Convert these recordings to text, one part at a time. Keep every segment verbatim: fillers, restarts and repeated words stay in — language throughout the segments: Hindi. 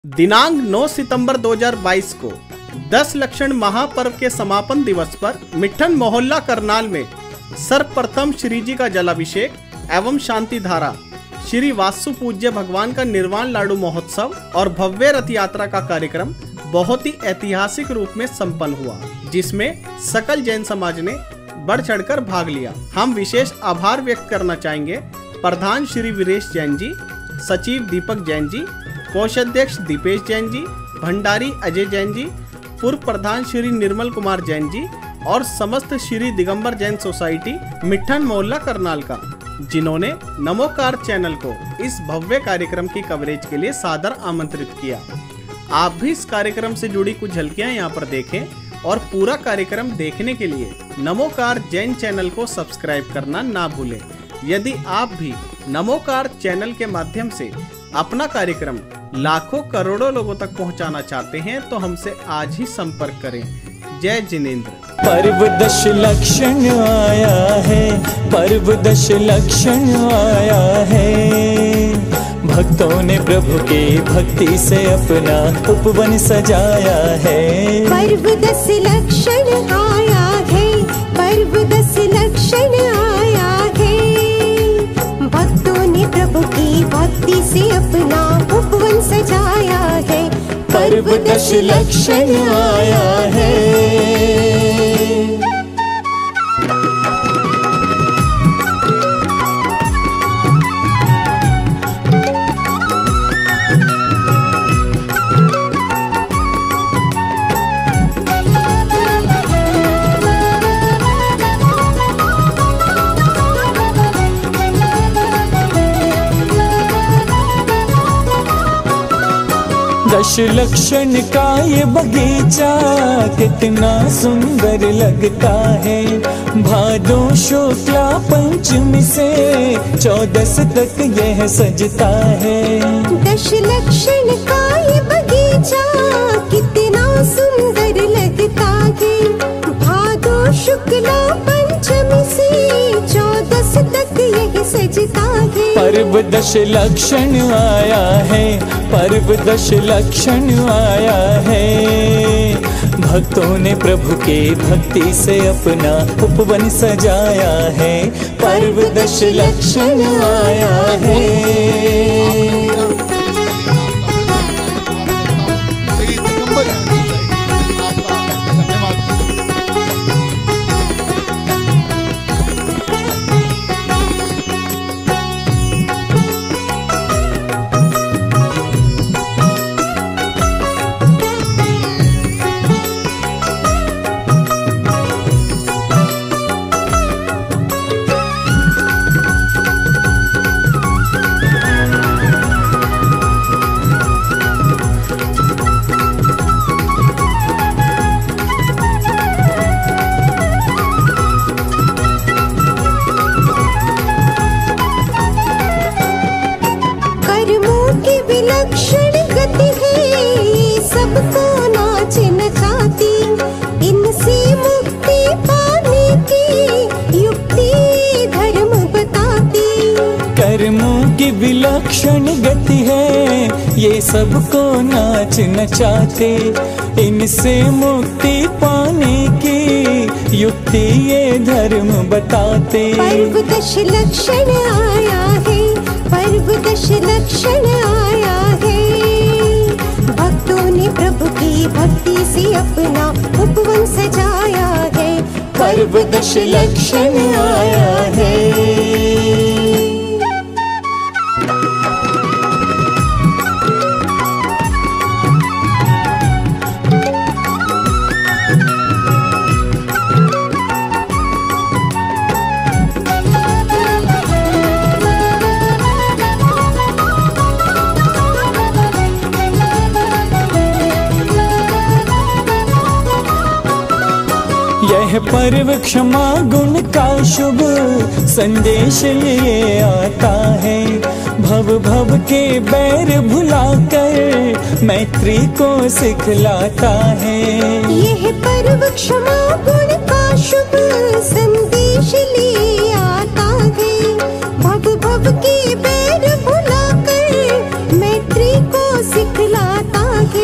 दिनांक नौ सितंबर दो हज़ार बाईस को दस लक्षण महापर्व के समापन दिवस पर मिट्ठन मोहल्ला करनाल में सर्वप्रथम श्री जी का जलाभिषेक एवं शांति धारा, श्री वासु पूज्य भगवान का निर्वाण लाडू महोत्सव और भव्य रथ यात्रा का कार्यक्रम बहुत ही ऐतिहासिक रूप में संपन्न हुआ, जिसमें सकल जैन समाज ने बढ़ चढ़कर भाग लिया। हम विशेष आभार व्यक्त करना चाहेंगे प्रधान श्री वीरेश जैन जी, सचिव दीपक जैन जी, कोषाध्यक्ष दीपेश जैन जी, भंडारी अजय जैन जी, पूर्व प्रधान श्री निर्मल कुमार जैन जी और समस्त श्री दिगंबर जैन सोसाइटी मिट्ठन मोहल्ला करनाल का, जिन्होंने नमोकार चैनल को इस भव्य कार्यक्रम की कवरेज के लिए सादर आमंत्रित किया। आप भी इस कार्यक्रम से जुड़ी कुछ झलकियां यहां पर देखें और पूरा कार्यक्रम देखने के लिए नमोकार जैन चैनल को सब्सक्राइब करना ना भूलें। यदि आप भी नमोकार चैनल के माध्यम से अपना कार्यक्रम लाखों करोड़ों लोगों तक पहुंचाना चाहते हैं तो हमसे आज ही संपर्क करें। जय जिनेंद्र। पर्व दश लक्षण आया है, पर्व दश लक्षण आया है। भक्तों ने प्रभु के भक्ति से अपना उपवन सजाया है। पर्व दश लक्षण आया है, पर्व दश लक्षण आया है। भक्तों ने प्रभु की भक्ति से अपना उपवन सजाया है। पर्व दश लक्षण आया है। दश लक्षण का ये बगीचा कितना सुंदर लगता है। भादो शुक्ला पंचमी से चौदस तक यह सजता है। दश लक्षण का ये बगीचा कितना सुंदर लगता है। भादो शुक्ला पंचमी से चौदस तक यह सजता है। पर्व दश लक्षण आया है, पर्व दश लक्षण आया है। भक्तों ने प्रभु के भक्ति से अपना उपवन सजाया है। पर्व दश लक्षण आया है। विलक्षण गति है, ये सबको नाच नचाती। इनसे मुक्ति पाने की युक्ति धर्म बताती। कर्मों की विलक्षण गति है, ये सबको नाच नचाते। इनसे मुक्ति पाने की युक्ति ये धर्म बताते। पर्व दश लक्षण आया है, पर्व दश लक्षण आया है। भक्तों ने प्रभु की भक्ति से अपना उपवन सजाया है। पर्व दश लक्षण आया है। यह पर्व क्षमा गुण का शुभ संदेश लिए आता है। भव भव के बैर भुलाकर मैत्री को सिखलाता है। यह पर्व क्षमा गुण का शुभ संदेश लिए आता है। भव भव के बैर भुलाकर मैत्री को सिखलाता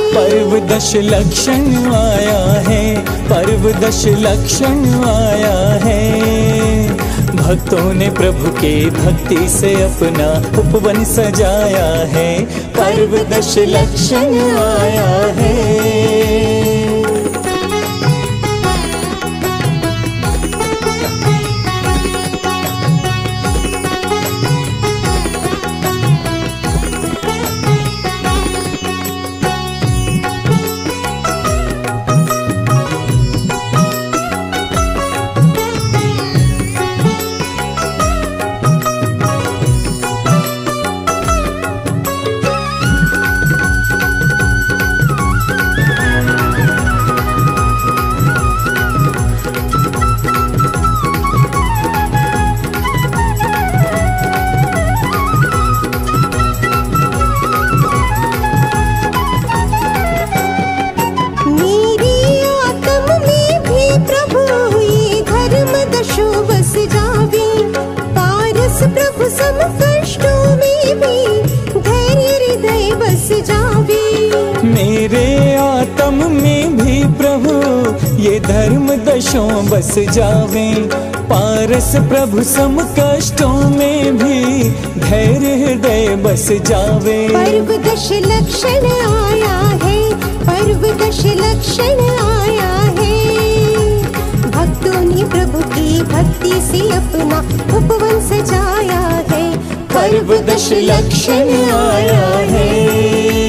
पर्व दश लक्षण आया है, पर्व दश लक्षण आया है। भक्तों ने प्रभु के भक्ति से अपना उपवन सजाया है, पर्व दश लक्षण आया है। ये धर्म दशों बस जावे, पारस प्रभु सम कष्टों में भी धैर्य हृदय बस जावे। पर्व दश लक्षण आया है, पर्व दश लक्षण आया है। भक्तों ने प्रभु की भक्ति से अपना उपवन सजाया है, पर्व दश लक्षण आया है।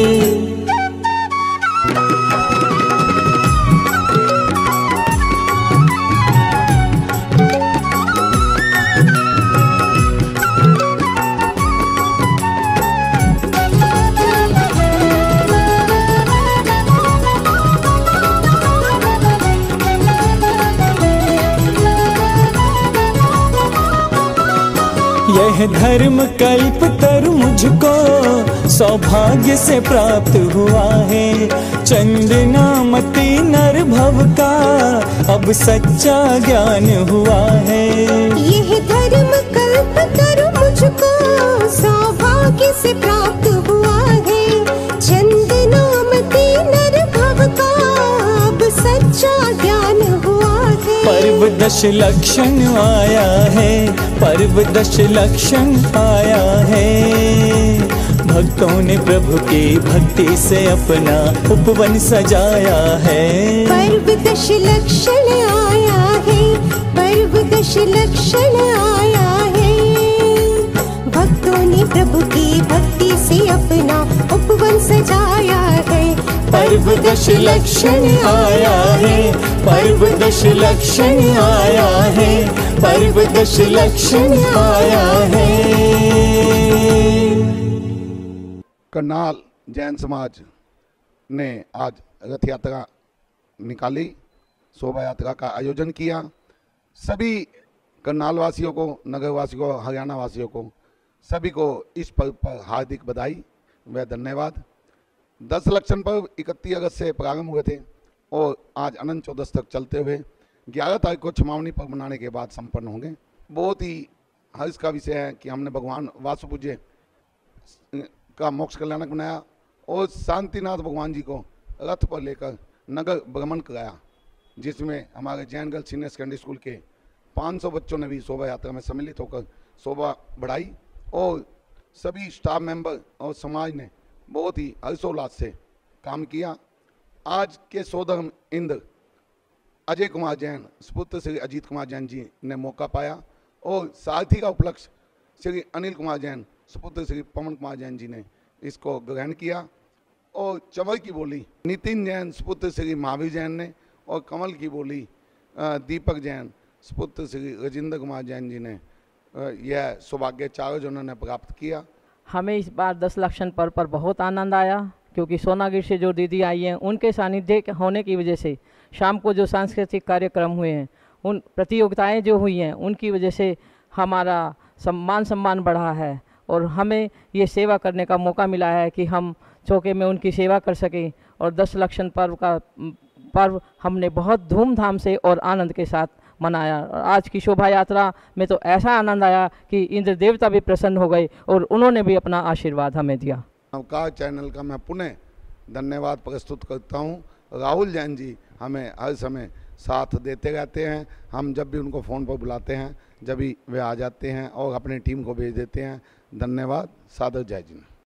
यह धर्म कल्प तर मुझको सौभाग्य से प्राप्त हुआ है। चंदनामती नर भव का अब सच्चा ज्ञान हुआ है। यह धर्म कल्प तर मुझको सौभाग्य से प्राप्त हुआ है। चंदनामती नर भव का अब सच्चा ज्ञान हुआ है। पर्व दश लक्षण आया है, पर्व दश लक्षण आया है। भक्तों ने प्रभु की भक्ति से अपना उपवन सजाया है, पर्व दश लक्षण आया है, पर्व दश लक्षण आया है। भक्तों ने प्रभु की भक्ति से अपना उपवन सजाया है, पर्व दश लक्षण आया है, पर्व दश लक्षण आया है, पर्व दश लक्षण आया है। करनाल जैन समाज ने आज रथ यात्रा निकाली, शोभा यात्रा का आयोजन किया। सभी करनाल वासियों को, नगर वासियों को, हरियाणा वासियों को, सभी को इस पर्व पर हार्दिक बधाई व धन्यवाद। दस लक्षण पर्व इकतीस अगस्त से प्रारंभ हुए थे और आज अनंत चौदस तक चलते हुए ग्यारह तारीख को छमावनी पर्व मनाने के बाद संपन्न होंगे। बहुत ही हर्ष का विषय है कि हमने भगवान वासुपूज्य का मोक्ष कल्याणक बनाया और शांतिनाथ भगवान जी को रथ पर लेकर नगर भ्रमण कराया, जिसमें हमारे Jain girls senior secondary school के पाँच सौ बच्चों ने भी शोभा यात्रा में सम्मिलित होकर शोभा बढ़ाई और सभी स्टाफ मेंबर और समाज ने बहुत ही हर्षोल्लास से काम किया। आज के सोधर्म इंद्र अजय कुमार जैन सुपुत्र श्री अजीत कुमार जैन जी ने मौका पाया और सारथी का उपलक्ष्य श्री अनिल कुमार जैन सुपुत्र श्री पवन कुमार जैन जी ने इसको ग्रहण किया और चंवर की बोली नितिन जैन सुपुत्र श्री महावीर जैन ने और कमल की बोली दीपक जैन सुपुत्र श्री राजेंद्र कुमार जैन जी ने यह सौभाग्य चारों जनों ने प्राप्त किया। हमें इस बार दस लक्षण पर्व पर बहुत आनंद आया, क्योंकि सोनागिर से जो दीदी आई हैं उनके सानिध्य होने की वजह से शाम को जो सांस्कृतिक कार्यक्रम हुए हैं, उन प्रतियोगिताएं जो हुई हैं, उनकी वजह से हमारा सम्मान सम्मान बढ़ा है और हमें ये सेवा करने का मौका मिला है कि हम चौके में उनकी सेवा कर सकें। और दस लक्षण पर्व का पर्व हमने बहुत धूमधाम से और आनंद के साथ मनाया। और आज की शोभा यात्रा में तो ऐसा आनंद आया कि इंद्र देवता भी प्रसन्न हो गए और उन्होंने भी अपना आशीर्वाद हमें दिया। नवकार चैनल का मैं पुनः धन्यवाद प्रस्तुत करता हूँ। राहुल जैन जी हमें हर समय साथ देते रहते हैं। हम जब भी उनको फ़ोन पर बुलाते हैं जब भी वे आ जाते हैं और अपनी टीम को भेज देते हैं। धन्यवाद। सादर जय जी।